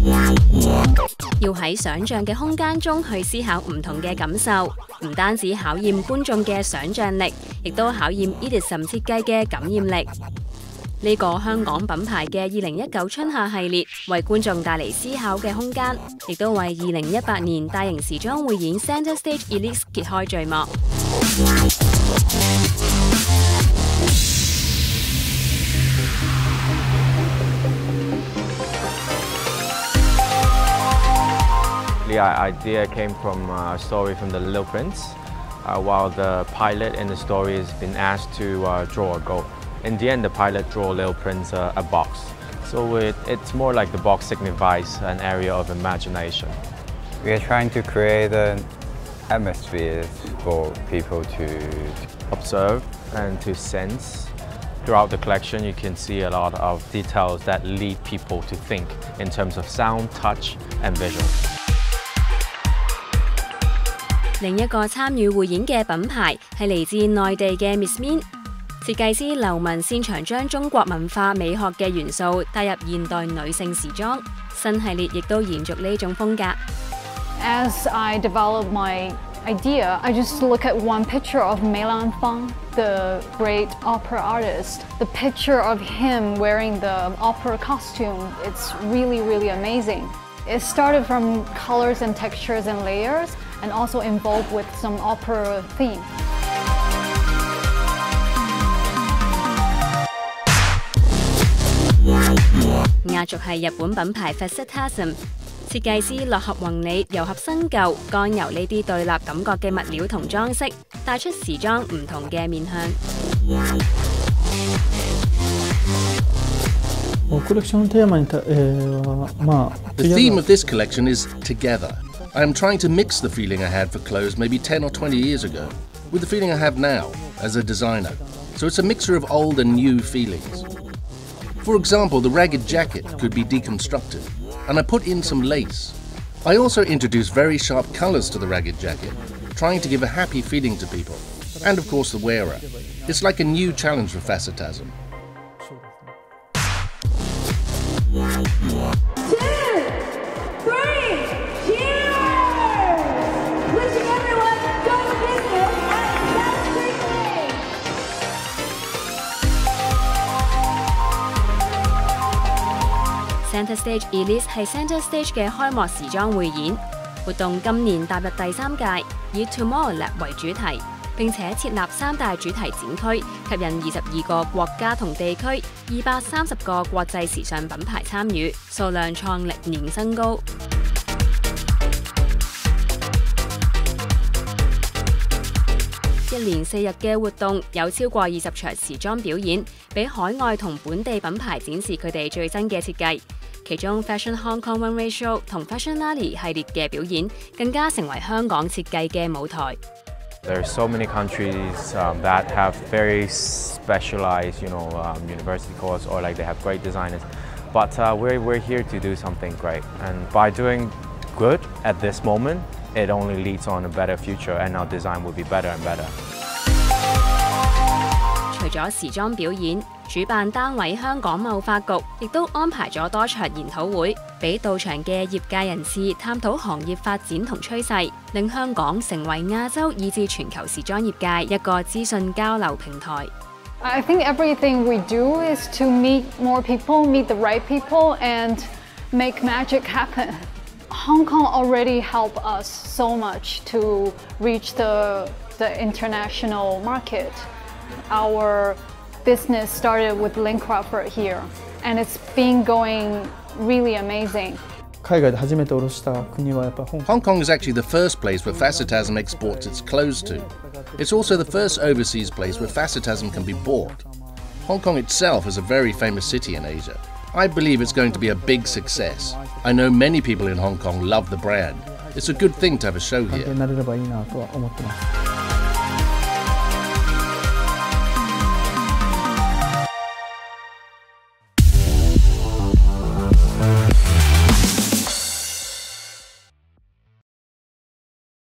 要喺想像嘅空間中去思考唔同嘅感受，唔單止考驗觀眾嘅想像力，亦都考驗 Edison 設計嘅感染力。呢個香港品牌嘅2019春夏系列，為觀眾帶嚟思考嘅空間，亦都為2018年大型時裝匯演 Center Stage Elise 揭開序幕。 The idea came from a story from The Little Prince, while the pilot in the story has been asked to draw a goat. In the end, the pilot drew Little Prince a box. So it's more like the box signifies an area of imagination. We are trying to create an atmosphere for people to observe and to sense. Throughout the collection, you can see a lot of details that lead people to think in terms of sound, touch, and visual. 另一個參與匯演嘅品牌係嚟自內地嘅 Miss Min， 設計師劉雯擅長將中國文化美學嘅元素帶入現代女性時裝，新系列亦都延續呢種風格。 As I develop my idea, I just look at one picture of Mei Lanfang, the great opera artist. The picture of him wearing the opera costume, it's really, really amazing. It started from colors and textures and layers, and also involved with some opera theme. 壓軸係日本品牌 Facetasm， 設計師落合宏理糅合新舊、乾油呢啲對立感覺嘅物料同裝飾，帶出時裝唔同嘅面向。 The theme of this collection is Together. I am trying to mix the feeling I had for clothes maybe 10 or 20 years ago with the feeling I have now as a designer. So it's a mixture of old and new feelings. For example, the ragged jacket could be deconstructed, and I put in some lace. I also introduced very sharp colors to the ragged jacket, trying to give a happy feeling to people. And of course the wearer. It's like a new challenge for Facetasm. Center Stage Elise 係 Center Stage 嘅開幕時裝匯演，活動今年踏入第3屆，以 Tomorrow Lab 為主題，並且設立3大主題展區，吸引22個國家同地區、230個國際時尚品牌參與，數量創歷年新高。一連4日嘅活動有超過20場時裝表演，俾海外同本地品牌展示佢哋最新嘅設計。其中 Fashion Hong Kong Runway Show 同 Fashion Lali 系列嘅表演，更加成為香港設計嘅舞台。 There are so many countries that have very specialized, university courses, or like they have great designers. But we're here to do something great, and by doing good at this moment, it only leads on a better future, and our design will be better and better. 除咗時裝表演，主辦單位香港貿發局亦都安排咗多場研討會，俾到場嘅業界人士探討行業發展同趨勢，令香港成為亞洲以至全球時裝業界一個資訊交流平台。 I think everything we do is to meet more people, meet the right people, and make magic happen. Hong Kong already helped us so much to reach the international market. Our business started with Lynn Crawford here, and it's been going really amazing. Hong Kong is actually the first place where Facetasm exports its clothes to. It's also the first overseas place where Facetasm can be bought. Hong Kong itself is a very famous city in Asia. I believe it's going to be a big success. I know many people in Hong Kong love the brand. It's a good thing to have a show here.